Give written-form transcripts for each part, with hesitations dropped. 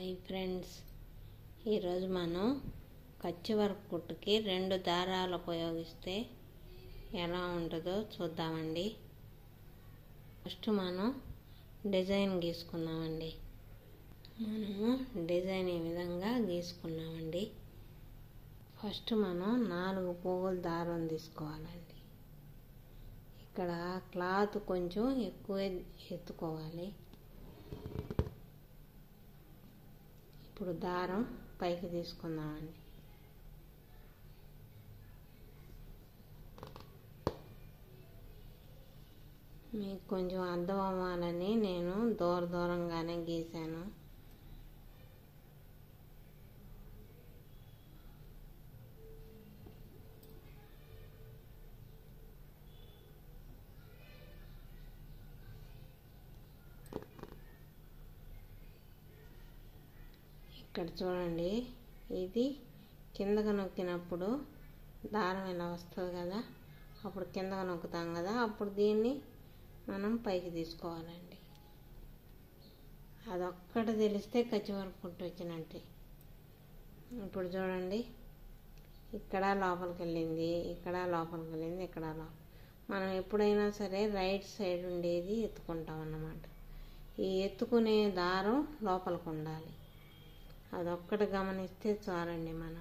Hi friends, ఈరోజు మనం కచ్చి వర్క్ కుట్టుకి 2 దారాలు ఉపయోగిస్తే ఎలా ఉంటుందో చూద్దామండి. ఫస్ట్ మనం డిజైన్ గీసుకుందామండి. మనము డిజైన్ ఈ విధంగా గీసుకున్నామండి. ఫస్ట్ మనం 4 పోగుల దారం తీసుకోవాలండి. ఇక్కడ క్లాత్ కొంచెం ఎక్కువ ఎత్తుకోవాలి. ఇప్పుడు దారం పైకి తీసుకుందామండి. మీకు కొంచెం అర్థం అవ్వాలని నేను దూరంగానే గీసాను. ఇక్కడ చూడండి, ఇది కిందకు నొక్కినప్పుడు దారం ఇలా వస్తుంది కదా, అప్పుడు కిందకు నొక్కుతాం కదా, అప్పుడు దీన్ని మనం పైకి తీసుకోవాలండి. అదొక్కటి తెలిస్తే కచ్చి వర్క్ కుట్టు వచ్చినట్టే. ఇప్పుడు చూడండి, ఇక్కడ లోపలికి వెళ్ళింది, ఇక్కడ లోపలికి వెళ్ళింది, ఇక్కడ మనం ఎప్పుడైనా సరే రైట్ సైడ్ ఉండేది ఎత్తుకుంటాం అన్నమాట. ఈ ఎత్తుకునే దారం లోపలికి ఉండాలి. అదొక్కటి గమనిస్తే చాలండి. మనం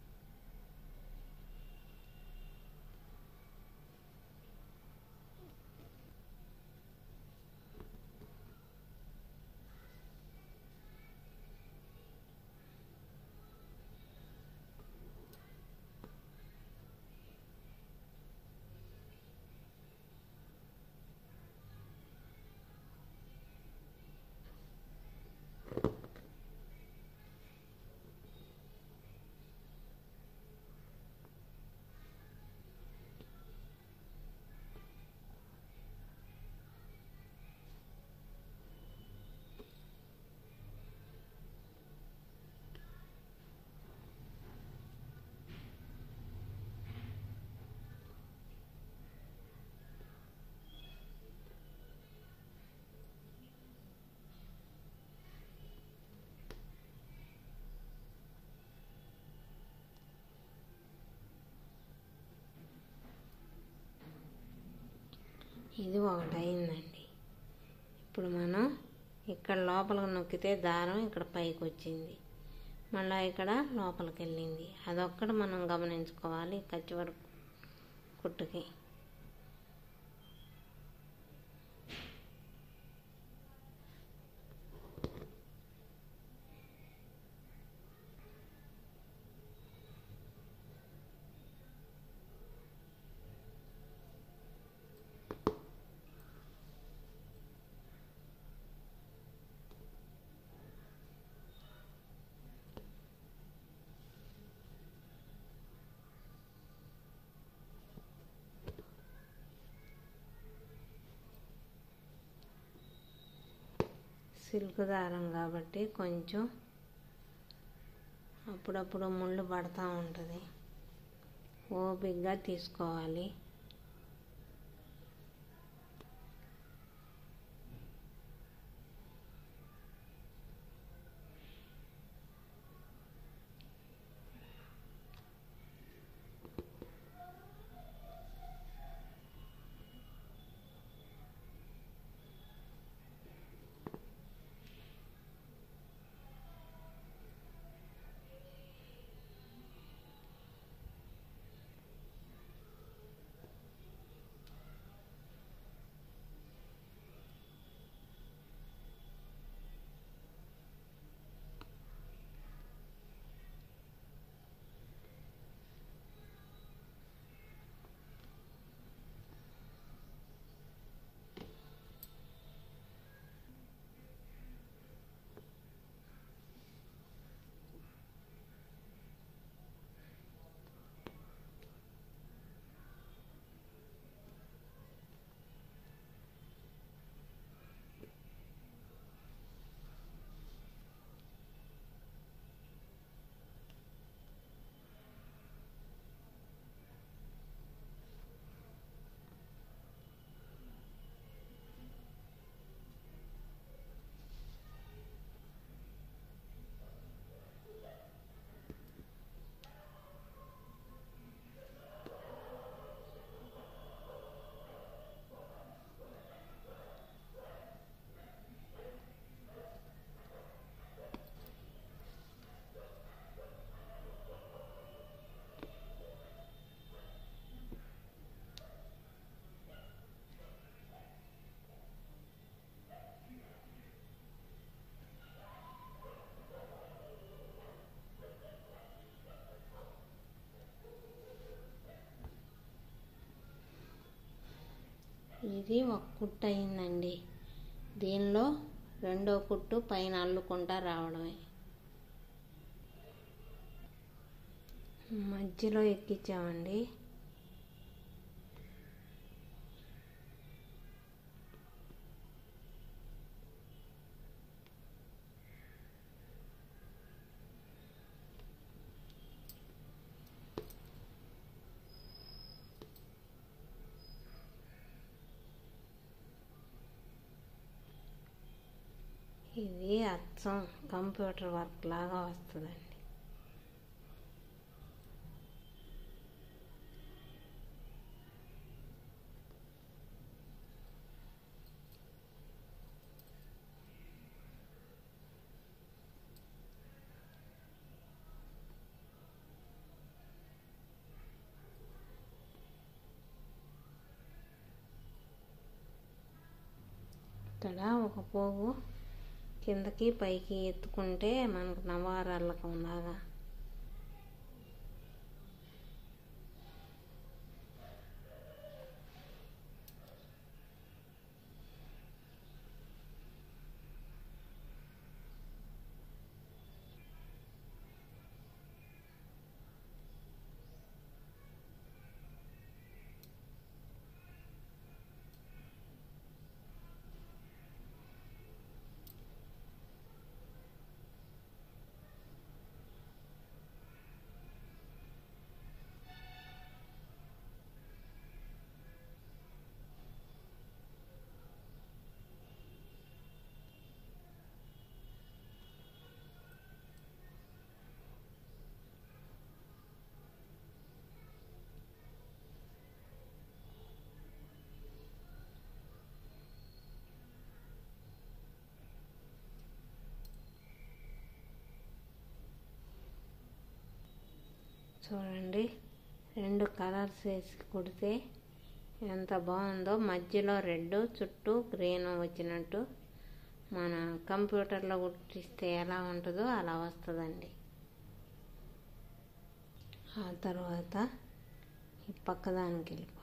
ఇది ఒకటి అయిందండి. ఇప్పుడు మనం ఇక్కడ లోపలికి నొక్కితే దారం ఇక్కడ పైకి వచ్చింది, మళ్ళీ ఇక్కడ లోపలికి వెళ్ళింది. అదొక్కటి మనం గమనించుకోవాలి కచ్చి వర్క్ కుట్టుకి. సిల్క్ దారం కాబట్టి కొంచెం అప్పుడప్పుడు ముళ్ళు పడుతూ ఉంటుంది, ఓపికగా తీసుకోవాలి. ఇది ఒక కుట్టు అయిందండి. దీనిలో రెండో కుట్టు పైన అల్లుకుంటా రావడమే. మధ్యలో ఎక్కించామండి. ఇది అచ్చం కంప్యూటర్ వర్క్ లాగా వస్తుందండి. ఇక్కడ ఒక పోగు కిందకి పైకి ఎత్తుకుంటే మనకు నవారల్లకం లాగా. చూడండి, 2 కలర్స్ వేసి కుడితే ఎంత బాగుందో. మధ్యలో రెడ్, చుట్టూ గ్రీన్ వచ్చినట్టు మన కంప్యూటర్లో కుట్టిస్తే ఎలా ఉంటుందో అలా వస్తుందండి. ఆ తర్వాత ఈ పక్కదానికి వెళ్ళిపోదాం.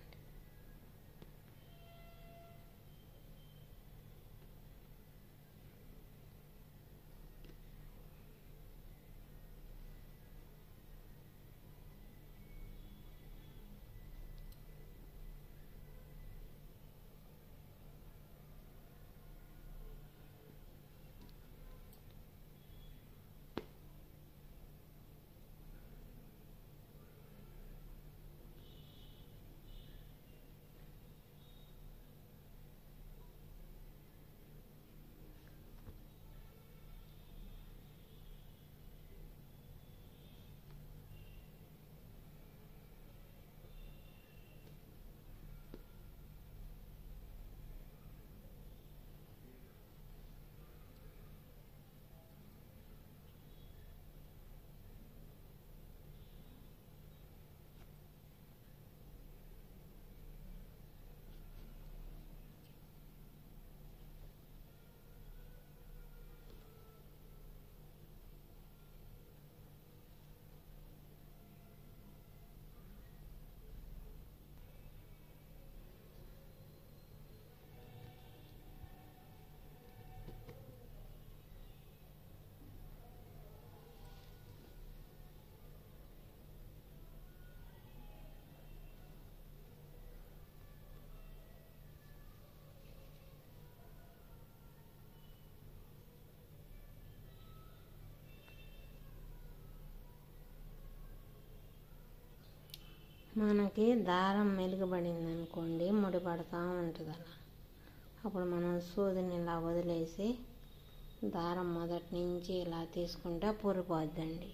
మనకి దారం మెలుగుబడింది అనుకోండి, ముడిపడతా ఉంటుంది అలా. అప్పుడు మనం సూదిని ఇలా వదిలేసి దారం మొదటి నుంచి ఇలా తీసుకుంటే పూరిపోద్దండి.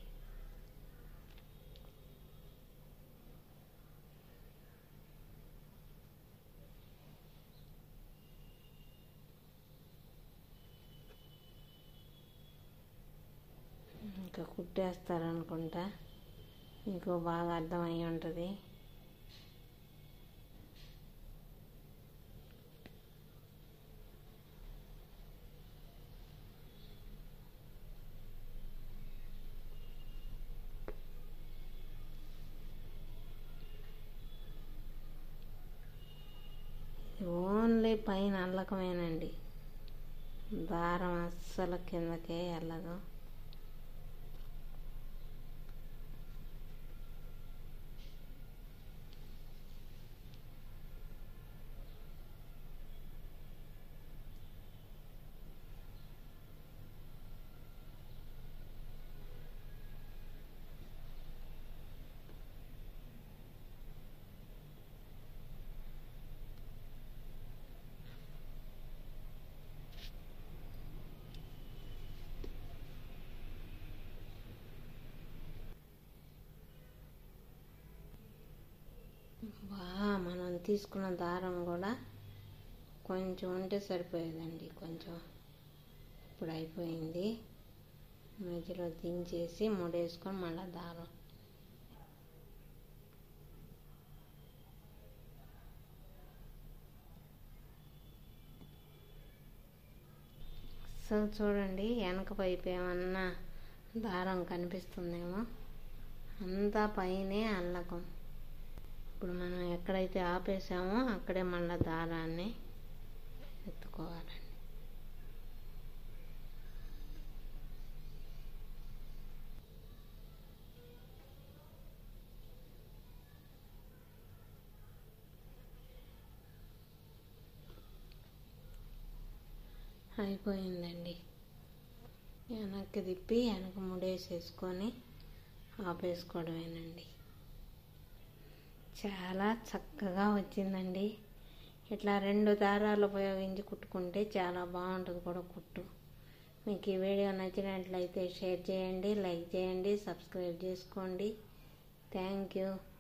ఇంకా కుట్టేస్తారనుకుంటా, మీకు బాగా అర్థమై ఉంటుంది. పైన అల్లకమేనండి, దారం అస్సలు కిందకే వెళ్ళదు. మనం తీసుకున్న దారం కూడా కొంచెం ఉంటే సరిపోయేదండి, కొంచెం. ఇప్పుడు అయిపోయింది. మధ్యలో దించేసి ముడేసుకొని మళ్ళీ దారం సో చూడండి, వెనక వైపు ఏమన్నా దారం కనిపిస్తుందేమో, అంతా పైనే అల్లకం. ఇప్పుడు మనం ఎక్కడైతే ఆపేసామో అక్కడే మళ్ళీ దారాన్ని ఎత్తుకోవాలండి. అయిపోయిందండి. వెనక్కి తిప్పి వెనక ముడేసేసుకొని ఆపేసుకోవడమేనండి. చాలా చక్కగా వచ్చిందండి. ఇట్లా 2 దారాలు ఉపయోగించి కుట్టుకుంటే చాలా బాగుంటుంది కూడా కుట్టు. మీకు ఈ వీడియో నచ్చినట్లయితే షేర్ చేయండి, లైక్ చేయండి, సబ్స్క్రైబ్ చేసుకోండి. Thank you.